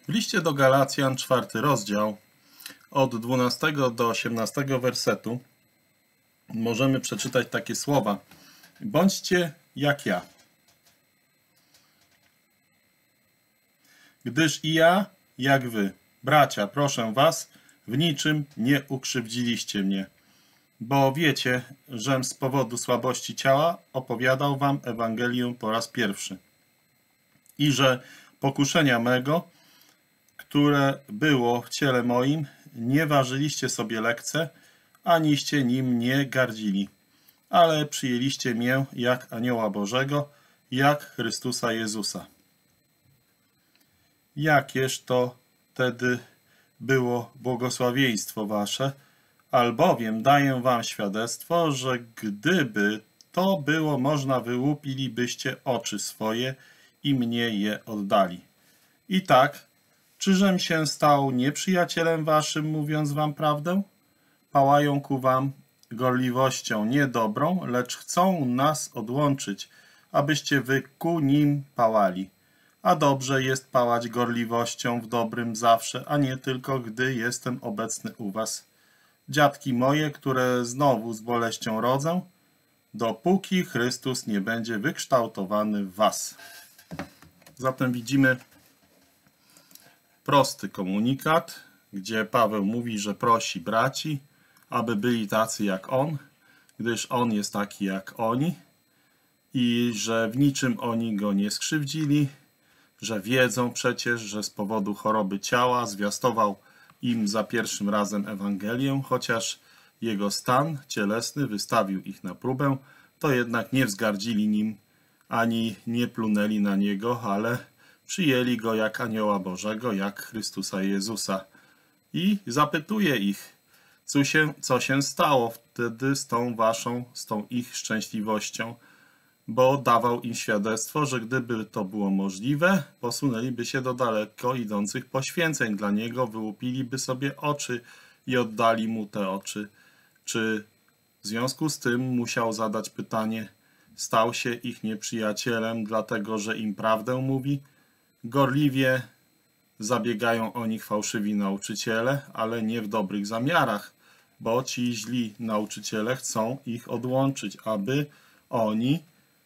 W liście do Galacjan, 4 rozdział, od 12 do 18 wersetu możemy przeczytać takie słowa. Bądźcie jak ja. Gdyż i ja, jak wy, bracia, proszę was, w niczym nie ukrzywdziliście mnie. Bo wiecie, żem z powodu słabości ciała opowiadał wam Ewangelię po raz pierwszy. I że pokuszenia mego, które było w ciele moim, nie ważyliście sobie lekce, aniście nim nie gardzili, ale przyjęliście mię jak anioła Bożego, jak Chrystusa Jezusa. Jakież to wtedy było błogosławieństwo wasze, albowiem daję wam świadectwo, że gdyby to było można, wyłupilibyście oczy swoje i mnie je oddali. I tak, czyżem się stał nieprzyjacielem waszym, mówiąc wam prawdę? Pałają ku wam gorliwością niedobrą, lecz chcą nas odłączyć, abyście wy ku nim pałali. A dobrze jest pałać gorliwością w dobrym zawsze, a nie tylko, gdy jestem obecny u was. Dziatki moje, które znowu z boleścią rodzę, dopóki Chrystus nie będzie wykształtowany w was. Zatem widzimy prosty komunikat, gdzie Paweł mówi, że prosi braci, aby byli tacy jak on, gdyż on jest taki jak oni i że w niczym oni go nie skrzywdzili, że wiedzą przecież, że z powodu choroby ciała zwiastował im za pierwszym razem Ewangelię, chociaż jego stan cielesny wystawił ich na próbę, to jednak nie wzgardzili nim, ani nie plunęli na niego, ale przyjęli go jak anioła Bożego, jak Chrystusa Jezusa. I zapytuje ich, co się stało wtedy z tą ich szczęśliwością, bo dawał im świadectwo, że gdyby to było możliwe, posunęliby się do daleko idących poświęceń dla niego, wyłupiliby sobie oczy i oddali mu te oczy. Czy w związku z tym musiał zadać pytanie, stał się ich nieprzyjacielem, dlatego że im prawdę mówi? Gorliwie zabiegają o nich fałszywi nauczyciele, ale nie w dobrych zamiarach, bo ci źli nauczyciele chcą ich odłączyć, aby oni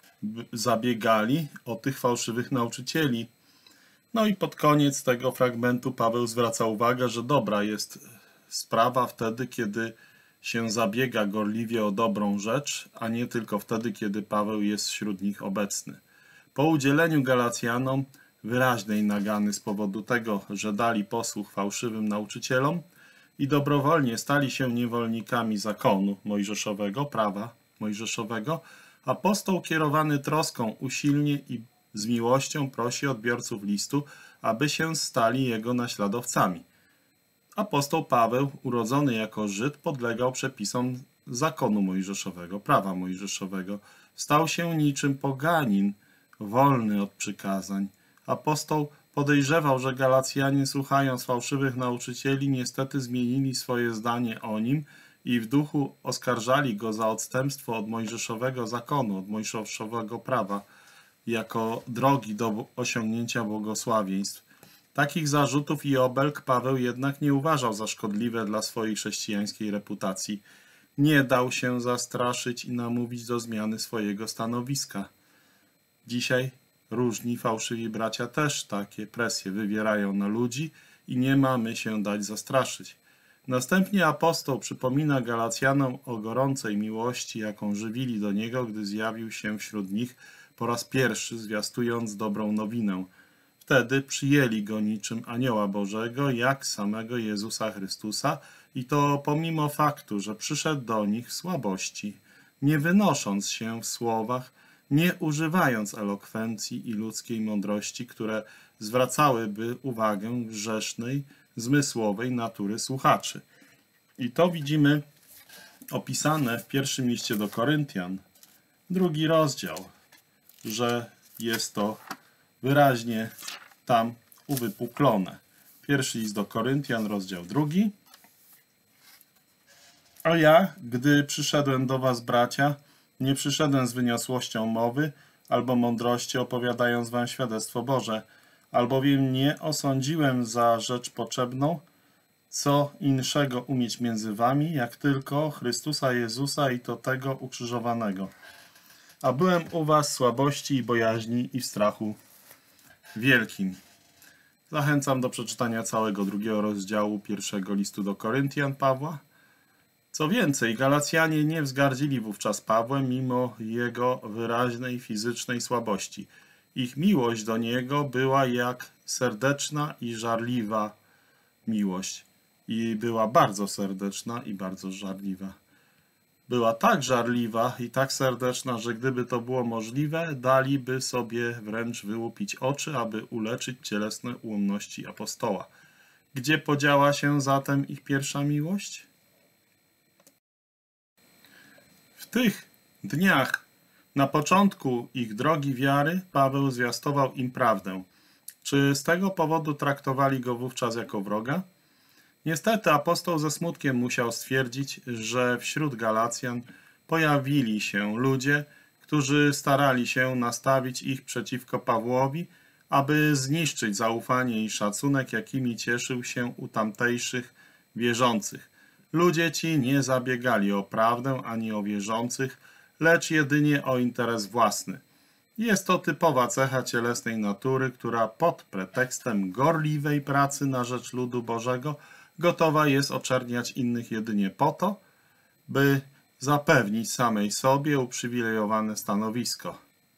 zabiegali o tych fałszywych nauczycieli. No i pod koniec tego fragmentu Paweł zwraca uwagę, że dobra jest sprawa wtedy, kiedy się zabiega gorliwie o dobrą rzecz, a nie tylko wtedy, kiedy Paweł jest wśród nich obecny. Po udzieleniu Galacjanom wyraźnej nagany z powodu tego, że dali posłuch fałszywym nauczycielom i dobrowolnie stali się niewolnikami zakonu mojżeszowego, prawa mojżeszowego, apostoł kierowany troską usilnie i z miłością prosi odbiorców listu, aby się stali jego naśladowcami. Apostoł Paweł, urodzony jako Żyd, podlegał przepisom zakonu mojżeszowego, prawa mojżeszowego. Stał się niczym poganin, wolny od przykazań. Apostoł podejrzewał, że Galacjanie, słuchając fałszywych nauczycieli, niestety zmienili swoje zdanie o nim i w duchu oskarżali go za odstępstwo od mojżeszowego zakonu, od mojżeszowego prawa, jako drogi do osiągnięcia błogosławieństw. Takich zarzutów i obelg Paweł jednak nie uważał za szkodliwe dla swojej chrześcijańskiej reputacji. Nie dał się zastraszyć i namówić do zmiany swojego stanowiska. Dzisiaj różni fałszywi bracia też takie presje wywierają na ludzi i nie mamy się dać zastraszyć. Następnie apostoł przypomina Galacjanom o gorącej miłości, jaką żywili do niego, gdy zjawił się wśród nich po raz pierwszy, zwiastując dobrą nowinę. Wtedy przyjęli go niczym anioła Bożego, jak samego Jezusa Chrystusa, i to pomimo faktu, że przyszedł do nich w słabości, nie wynosząc się w słowach, nie używając elokwencji i ludzkiej mądrości, które zwracałyby uwagę grzesznej, zmysłowej natury słuchaczy. I to widzimy opisane w pierwszym liście do Koryntian, 2 rozdział, że jest to wyraźnie tam uwypuklone. Pierwszy list do Koryntian, rozdział 2. A ja, gdy przyszedłem do was, bracia, nie przyszedłem z wyniosłością mowy albo mądrości, opowiadając wam świadectwo Boże, albowiem nie osądziłem za rzecz potrzebną, co inszego umieć między wami, jak tylko Chrystusa Jezusa i to tego ukrzyżowanego. A byłem u was w słabości i bojaźni i w strachu wielkim. Zachęcam do przeczytania całego 2 rozdziału 1 listu do Koryntian Pawła. Co więcej, Galacjanie nie wzgardzili wówczas Pawłem, mimo jego wyraźnej fizycznej słabości. Ich miłość do niego była jak serdeczna i żarliwa miłość. I była bardzo serdeczna i bardzo żarliwa. Była tak żarliwa i tak serdeczna, że gdyby to było możliwe, daliby sobie wręcz wyłupić oczy, aby uleczyć cielesne ułomności apostoła. Gdzie podziała się zatem ich pierwsza miłość? W tych dniach, na początku ich drogi wiary, Paweł zwiastował im prawdę. Czy z tego powodu traktowali go wówczas jako wroga? Niestety apostoł ze smutkiem musiał stwierdzić, że wśród Galacjan pojawili się ludzie, którzy starali się nastawić ich przeciwko Pawłowi, aby zniszczyć zaufanie i szacunek, jakimi cieszył się u tamtejszych wierzących. Ludzie ci nie zabiegali o prawdę ani o wierzących, lecz jedynie o interes własny. Jest to typowa cecha cielesnej natury, która pod pretekstem gorliwej pracy na rzecz ludu Bożego gotowa jest oczerniać innych jedynie po to, by zapewnić samej sobie uprzywilejowane stanowisko.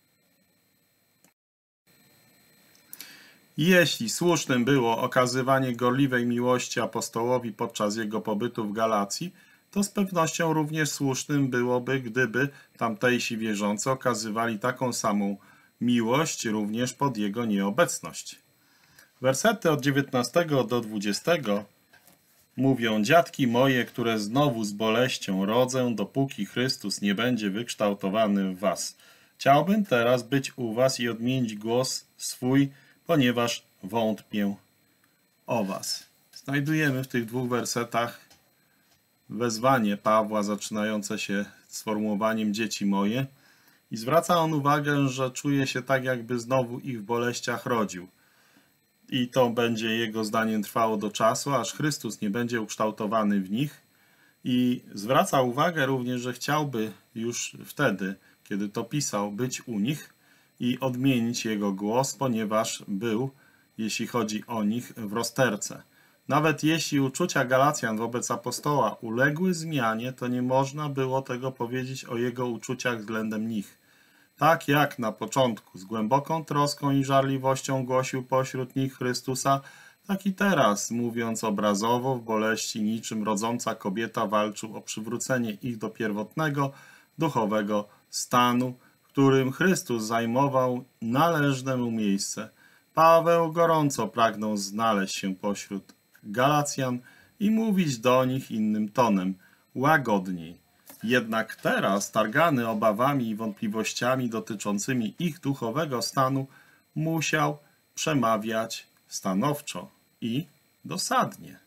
Jeśli słusznym było okazywanie gorliwej miłości apostołowi podczas jego pobytu w Galacji, to z pewnością również słusznym byłoby, gdyby tamtejsi wierzący okazywali taką samą miłość również pod jego nieobecność. Wersety od 19 do 20 mówią: dziatki moje, które znowu z boleścią rodzę, dopóki Chrystus nie będzie wykształtowany w was. Chciałbym teraz być u was i odmienić głos swój, ponieważ wątpię o was. Znajdujemy w tych 2 wersetach wezwanie Pawła zaczynające się sformułowaniem dzieci moje i zwraca on uwagę, że czuje się tak, jakby znowu ich w boleściach rodził. I to będzie jego zdaniem trwało do czasu, aż Chrystus nie będzie ukształtowany w nich. I zwraca uwagę również, że chciałby już wtedy, kiedy to pisał, być u nich i odmienić jego głos, ponieważ był, jeśli chodzi o nich, w rozterce. Nawet jeśli uczucia Galacjan wobec apostoła uległy zmianie, to nie można było tego powiedzieć o jego uczuciach względem nich. Tak jak na początku z głęboką troską i żarliwością głosił pośród nich Chrystusa, tak i teraz, mówiąc obrazowo, w boleści niczym rodząca kobieta walczył o przywrócenie ich do pierwotnego, duchowego stanu, w którym Chrystus zajmował należne mu miejsce. Paweł gorąco pragnął znaleźć się pośród Galacjan i mówić do nich innym tonem, łagodniej. Jednak teraz, targany obawami i wątpliwościami dotyczącymi ich duchowego stanu, musiał przemawiać stanowczo i dosadnie.